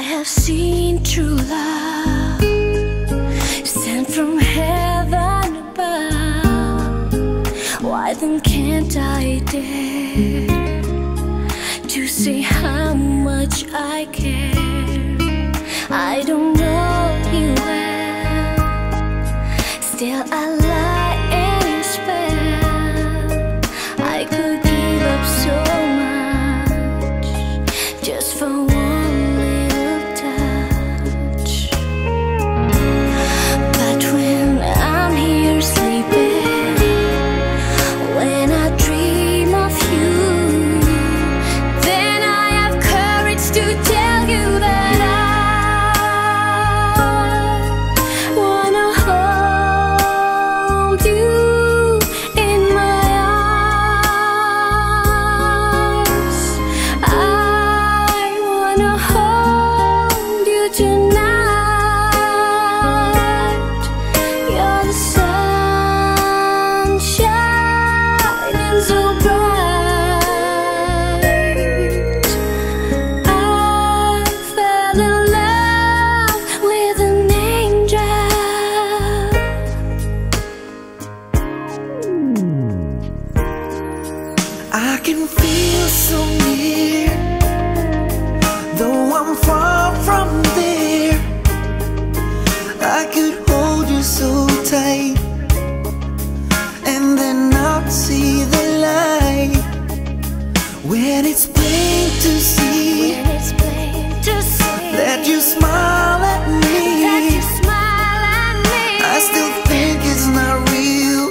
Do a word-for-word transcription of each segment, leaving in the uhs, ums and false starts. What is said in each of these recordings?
have seen true love sent from heaven above. Why then can't I dare to say how much I care? I don't know you well, still I lie in your spell. I could give up so much just for one little touch. But when I'm here sleeping, when I dream of you, then I have courage to tell you that I wanna hold you in my arms. I wanna hold you tonight. You're the sun shining so bright. I fell in love with an angel. I can feel so near, though I'm far from there. I could hold you so tight, and then I'll see the light. When it's plain to see When it's plain to see that you smile at me, that you smile at me, I still think it's not real,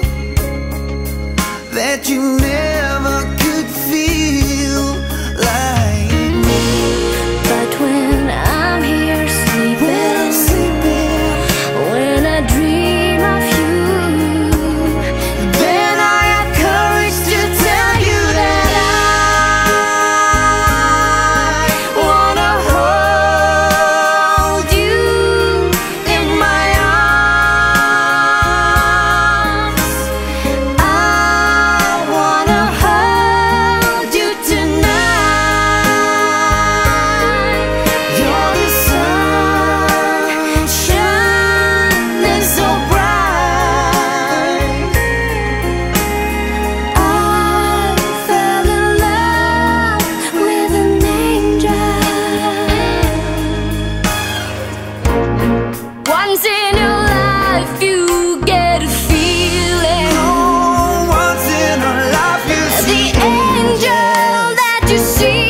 that you never could feel like me. but when I'm here sleeping, Sleeping, when I dream of you, then I have courage to tell you that I wanna hold you in my arms. I wanna hold you tonight. You're the sun shining so bright. I fell in love with an angel. Once in your life you get a feeling, oh, once in a life you the see angel that you see